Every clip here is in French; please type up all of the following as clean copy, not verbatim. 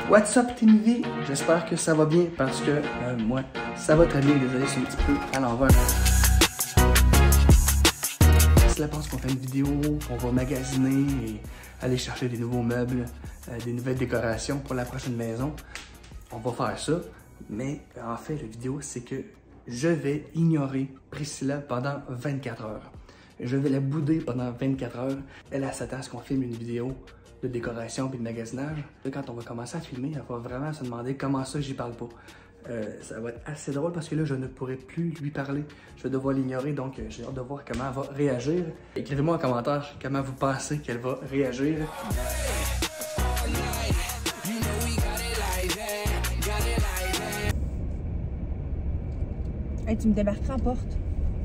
What's up Team V? J'espère que ça va bien parce que moi, ça va très bien. Désolé, c'est un petit peu à l'envers. Cela pense qu'on fait une vidéo, qu'on va magasiner et aller chercher des nouveaux meubles, des nouvelles décorations pour la prochaine maison. On va faire ça, mais en fait, la vidéo, c'est que je vais ignorer Priscilla pendant 24 heures. Je vais la bouder pendant 24 heures. Elle s'attend à ce qu'on filme une vidéo de décoration puis de magasinage. Quand on va commencer à filmer, elle va vraiment se demander comment ça j'y parle pas. Ça va être assez drôle parce que là, je ne pourrai plus lui parler. Je vais devoir l'ignorer, donc j'ai hâte de voir comment elle va réagir. Écrivez-moi en commentaire comment vous pensez qu'elle va réagir. Hey, tu me débarqueras en porte.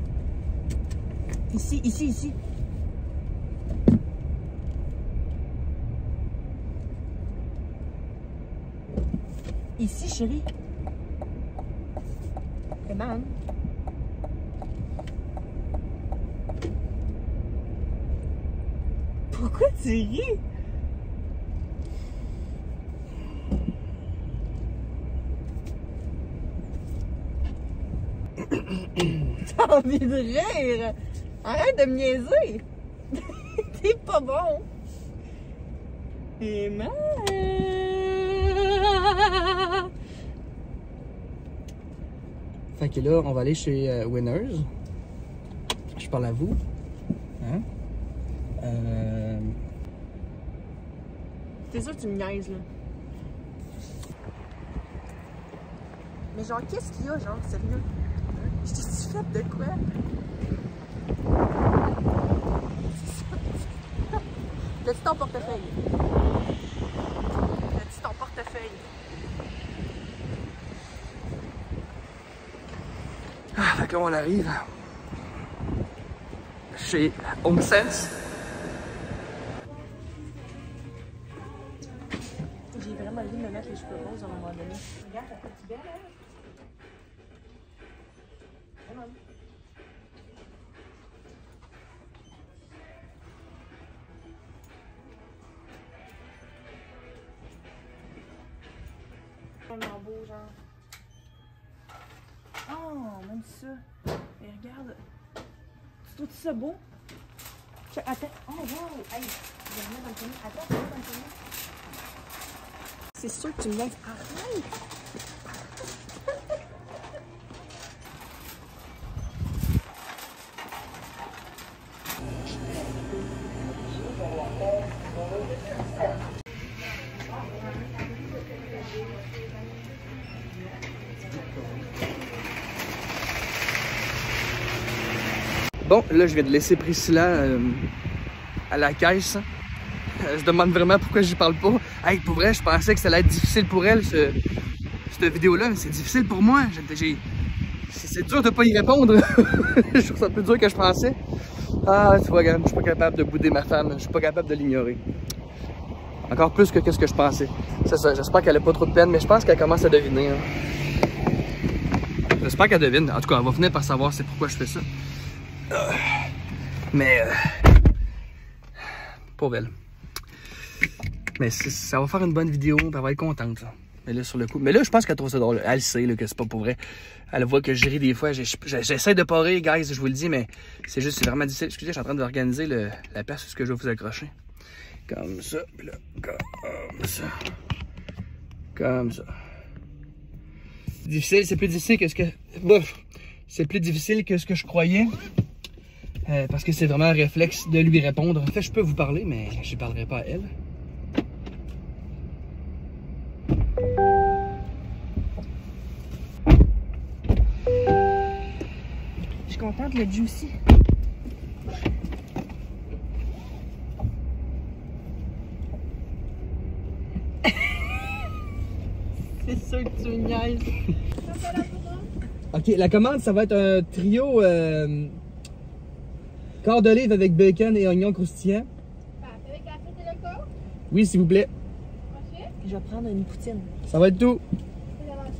Ici, ici, ici. Ici, chérie. Come on. Pourquoi tu ris? T'as envie de rire? Arrête de me niaiser! T'es pas bon! Et Fait que là, on va aller chez Winners. Je parle à vous. Hein? T'es sûr que tu me niaises, là? Mais genre, qu'est-ce qu'il y a, genre, sérieux? Je t'ai-tu fait de quoi? L'as-tu ton portefeuille? L'as-tu ton portefeuille? Ah, fait que là, on arrive chez HomeSense. J'ai vraiment envie de me mettre les cheveux roses à un moment donné. Regarde, ta petite belle, hein? Vraiment beau, genre. Oh, même ça. Et regarde. Tu trouves ça beau? Attends. Oh, wow! Hey, je vais remettre dans le tennis. Attends, je vais remettre dans le tennis. C'est sûr que tu me laisses. Arrête! Bon, là, je viens de laisser Priscilla à la caisse. Je demande vraiment pourquoi j'y parle pas. Hey, pour vrai, je pensais que ça allait être difficile pour elle, cette vidéo-là, mais c'est difficile pour moi. C'est dur de pas y répondre. Je trouve ça plus dur que je pensais. Ah, tu vois, regarde, je suis pas capable de bouder ma femme. Je suis pas capable de l'ignorer. Encore plus que ce que je pensais. C'est ça, j'espère qu'elle a pas trop de peine, mais je pense qu'elle commence à deviner. Hein. J'espère qu'elle devine. En tout cas, elle va finir par savoir c'est pourquoi je fais ça. Mais pauvre elle. Mais ça va faire une bonne vidéo, elle va être contente. Là. Mais là, sur le coup. Mais là, je pense qu'elle trouve ça drôle. Elle sait là, que c'est pas pour vrai. Elle voit que je ris des fois. J'essaie de pas rire, guys, je vous le dis, mais c'est juste, c'est vraiment difficile. Excusez, je suis en train d'organiser la place où je vais vous accrocher. Comme ça, puis là, comme ça. Comme ça. Difficile, c'est plus difficile que ce que. Bof! C'est plus difficile que ce que je croyais. Parce que c'est vraiment un réflexe de lui répondre. En fait, je peux vous parler, mais je ne parlerai pas à elle. Je suis contente, le juicy. C'est sûr que tu me niaises. Ok, la commande, ça va être un trio quart d'olive avec bacon et oignons croustillants. Avec la frite et le corps? Oui, s'il vous plaît. Ensuite, Je vais prendre une poutine. Ça va être tout. vous avancez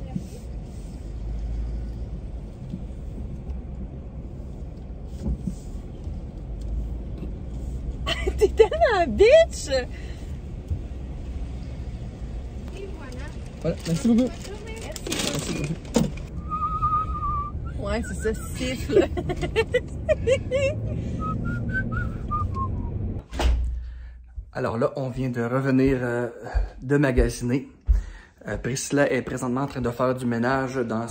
T'es tellement bitch! Et voilà. Voilà, merci beaucoup. Merci beaucoup. Ouais, c'est ça, siffle. Alors là, on vient de revenir de magasiner. Priscilla est présentement en train de faire du ménage dans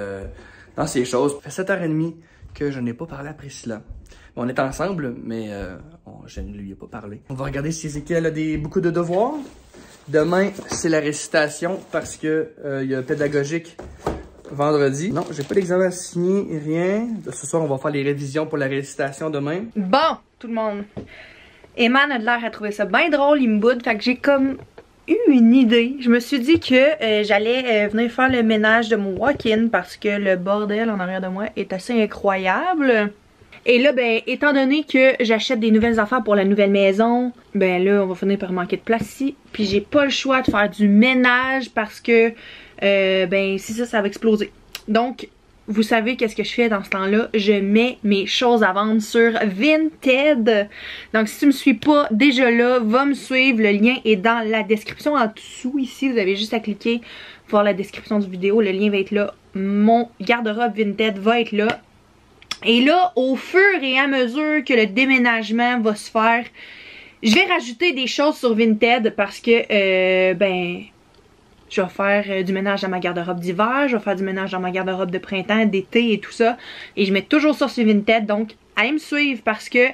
ses choses. Ça fait 7h30 que je n'ai pas parlé à Priscilla. On est ensemble, mais je ne lui ai pas parlé. On va regarder si Ezekiel a beaucoup de devoirs. Demain, c'est la récitation parce que il y a pédagogique vendredi. Non, j'ai pas d'examen à signer, rien. Ce soir, on va faire les révisions pour la récitation demain. Bon, tout le monde. Eman a l'air à trouver ça bien drôle, il me boude. Fait que j'ai comme eu une idée. Je me suis dit que j'allais venir faire le ménage de mon walk-in parce que le bordel en arrière de moi est assez incroyable. Et là, ben, étant donné que j'achète des nouvelles affaires pour la nouvelle maison, ben là, on va finir par manquer de place ici. Puis j'ai pas le choix de faire du ménage parce que, ben, si ça va exploser. Donc, vous savez qu'est-ce que je fais dans ce temps-là? Je mets mes choses à vendre sur Vinted. Donc, si tu me suis pas déjà là, va me suivre. Le lien est dans la description en dessous ici. Vous avez juste à cliquer pour voir la description du vidéo. Le lien va être là. Mon garde-robe Vinted va être là. Et là, au fur et à mesure que le déménagement va se faire, je vais rajouter des choses sur Vinted parce que, ben, je vais faire du ménage dans ma garde-robe d'hiver, je vais faire du ménage dans ma garde-robe de printemps, d'été et tout ça. Et je mets toujours ça sur Vinted, donc allez me suivre parce que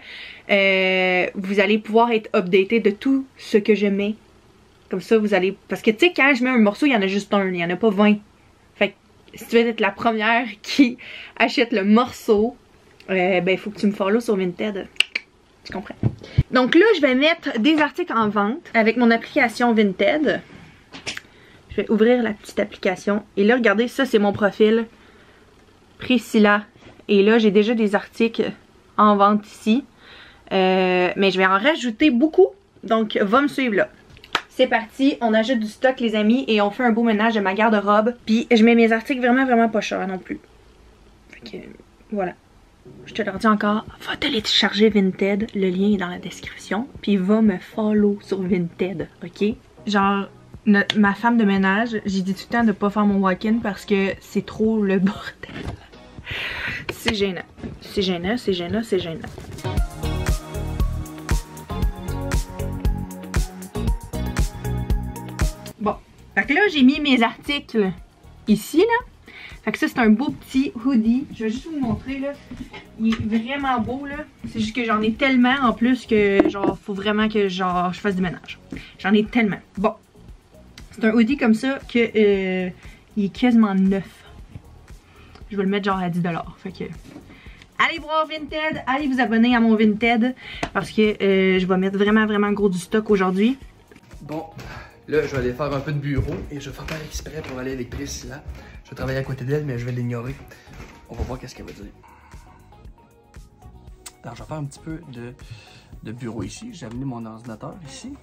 vous allez pouvoir être updaté de tout ce que je mets. Comme ça, vous allez... Parce que, tu sais, quand je mets un morceau, il y en a juste un, il n'y en a pas 20. Si tu veux être la première qui achète le morceau, ben il faut que tu me follow sur Vinted. Tu comprends? Donc là, je vais mettre des articles en vente avec mon application Vinted. Je vais ouvrir la petite application. Et là, regardez, ça c'est mon profil. Priscilla. Et là, j'ai déjà des articles en vente ici. Mais je vais en rajouter beaucoup. Donc, va me suivre là. C'est parti, on ajoute du stock les amis et on fait un beau ménage de ma garde-robe. Puis je mets mes articles vraiment pas chers non plus. Fait que voilà. Je te le dis encore, va télécharger Vinted, le lien est dans la description. Puis va me follow sur Vinted, ok? Genre, ma femme de ménage, j'ai dit tout le temps de pas faire mon walk-in parce que c'est trop le bordel. C'est gênant. C'est gênant, c'est gênant, c'est gênant. Bon, fait que là j'ai mis mes articles ici là. Fait que ça c'est un beau petit hoodie. Je vais juste vous montrer là. Il est vraiment beau là. C'est juste que j'en ai tellement en plus que genre faut vraiment que genre je fasse du ménage. J'en ai tellement. Bon. C'est un hoodie comme ça que il est quasiment neuf. Je vais le mettre genre à 10$. Fait que allez voir Vinted, allez vous abonner à mon Vinted parce que je vais mettre vraiment gros du stock aujourd'hui. Bon. Là, je vais aller faire un peu de bureau et je vais faire exprès pour aller avec Priscilla. Je vais travailler à côté d'elle, mais je vais l'ignorer. On va voir qu'est-ce qu'elle va dire. Alors, je vais faire un petit peu de bureau ici. J'ai amené mon ordinateur ici.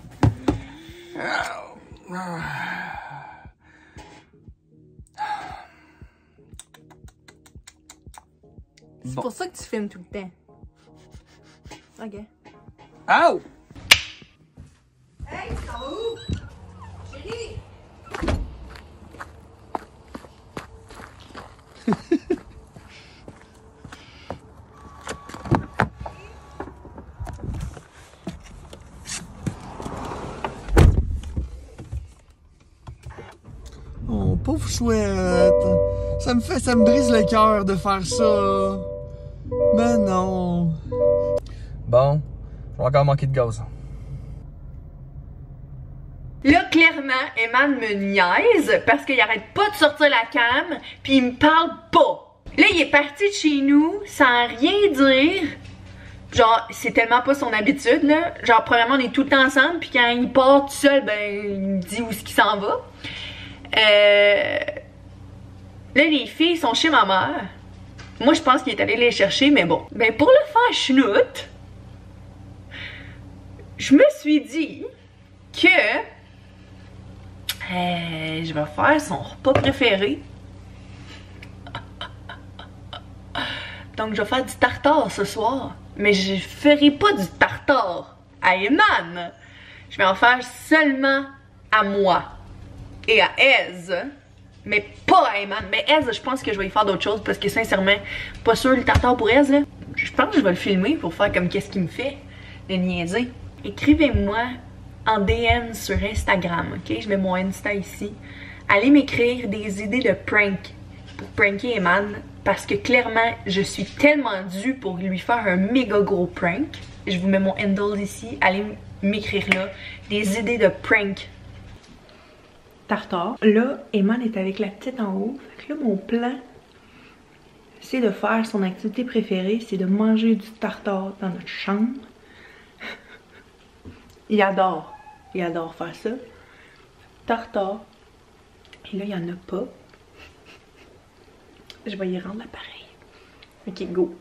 C'est pour ça que tu filmes tout le temps. Ok. Ow! Hey, ça va où? Chérie! Oh, pauvre chouette! Ça me brise le cœur de faire ça! Ben non! Bon, je vais encore manquer de gaz. Là, clairement, Eman me niaise parce qu'il arrête pas de sortir la cam puis il me parle pas. Là, il est parti de chez nous sans rien dire. Genre, c'est tellement pas son habitude, là. Genre, premièrement, on est tout le temps ensemble puis quand il part tout seul, ben, il me dit où est-ce qu'il s'en va. Là, les filles sont chez ma mère. Moi, je pense qu'il est allé les chercher, mais bon. Ben, pour le faire chenoute, je me suis dit que je vais faire son repas préféré. Donc, je vais faire du tartare ce soir. Mais je ferai pas du tartare à Eman. Je vais en faire seulement à moi. et à Ez. Mais pas à Eman. Mais Ez, je pense que je vais y faire d'autres choses parce que sincèrement, pas sûr le tartare pour Ez, là. Je pense que je vais le filmer pour faire comme qu'est-ce qu'il me fait, le niaiser. Écrivez-moi en DM sur Instagram, ok? Je mets mon Insta ici. Allez m'écrire des idées de prank pour pranker Eman parce que clairement, je suis tellement due pour lui faire un méga gros prank. Je vous mets mon handle ici. Allez m'écrire là des idées de prank. Tartare. Là, Eman est avec la petite en haut. Fait que là, mon plan, c'est de faire son activité préférée, c'est de manger du tartare dans notre chambre. Il adore faire ça. Tartare. Et là, il n'y en a pas. Je vais y rendre l'appareil. Ok, go.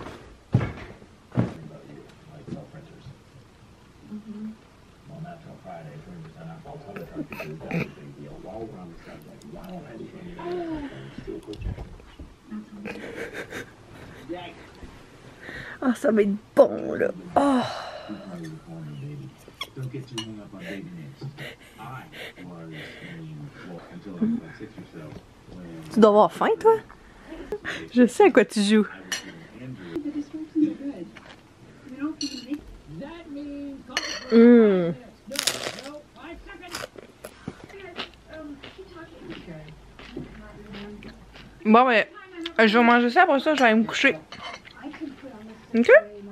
Ah, ça va être bon, là. Oh. Tu dois avoir faim, toi? Je sais à quoi tu joues. Bon, mais je vais manger ça, après ça, je vais aller me coucher. Ok?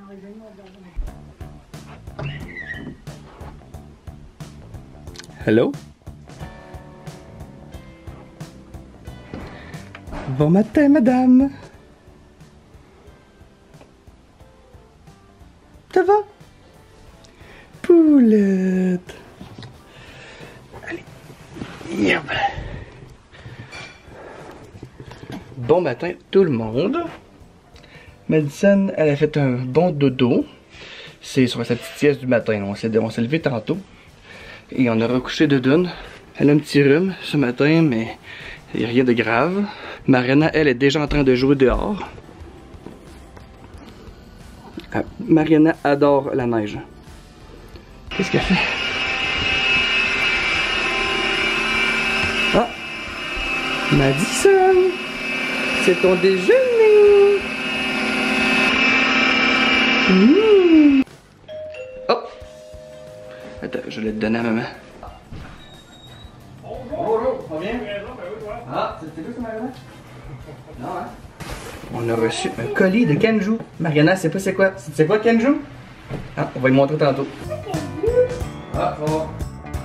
Hello? Bon matin, madame. Ça va? Poulette. Allez. Yep. Bon matin, tout le monde. Madison, elle a fait un bon dodo. C'est sur sa petite sieste du matin. On s'est levé tantôt. Et on a recouché Doudoune. Elle a un petit rhume ce matin, mais il n'y a rien de grave. Mariana, elle, est déjà en train de jouer dehors. Ah, Mariana adore la neige. Qu'est-ce qu'elle fait? Ah! Madison! C'est ton déjeuner! Mmh. Oh! Attends, je vais le donner à maman. Bonjour, ça va bien? Ah, c'était vous, ça, Mariana? Non, hein? On a reçu un colis de Kenju. Mariana, c'est pas c'est quoi? C'est quoi Kenju? Ah, on va lui montrer tantôt. Ah, ça va.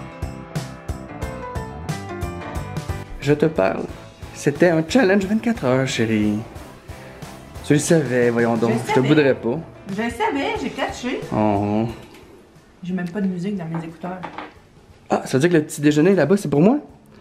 Je te parle. C'était un challenge 24 heures, chérie. Tu le savais, voyons donc. Je te voudrais pas. Je le savais, j'ai catché. Oh. J'ai même pas de musique dans mes écouteurs. Ah, ça veut dire que le petit déjeuner là-bas, c'est pour moi?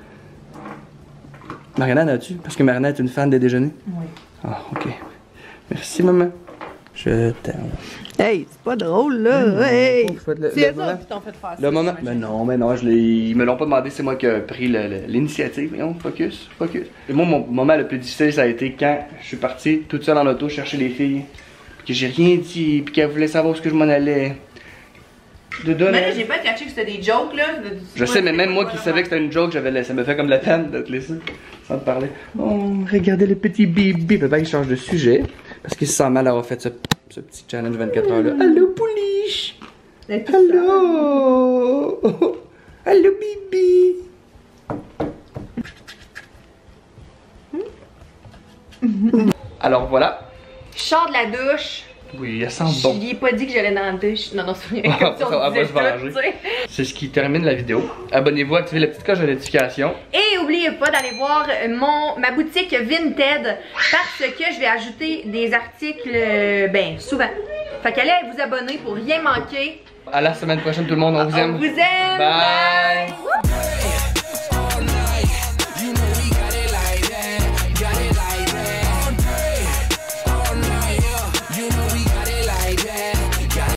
Mariana, en as-tu? Parce que Mariana est une fan des déjeuners. Oui. Ah, ok. Merci, maman. Je t'aime. Hey, c'est pas drôle, là. Hey! C'est ça qui t'ont fait faire ça. Le moment. Mais non, ils me l'ont pas demandé, c'est moi qui ai pris l'initiative. Voyons, focus. Et moi, mon moment le plus difficile, ça a été quand je suis parti toute seule en auto chercher les filles. Puis que j'ai rien dit, puis qu'elles voulaient savoir où je m'en allais. Mais là, j'ai pas catché que c'était des jokes, là. Je sais, mais même moi qui savais que c'était une joke, ça me fait comme la peine de te laisser sans te parler. Oh, regardez le petit bébé. Papa, il change de sujet parce qu'il se sent mal d'avoir fait ce petit challenge 24 heures là. Allô, pouliche! Allô! Allô, bibi! Alors voilà. Je sors de la douche. Oui, elle sent bon. Je lui ai pas dit que j'allais dans la douche. Non, c'est rien. Comme si on disait ça, c'est ce qui termine la vidéo. Abonnez-vous, activez la petite cloche de notification. Et n'oubliez pas d'aller voir ma boutique Vinted parce que je vais ajouter des articles, souvent. Fait qu'allez vous abonner pour rien manquer. À la semaine prochaine tout le monde, on vous aime. On vous aime. Bye. Bye.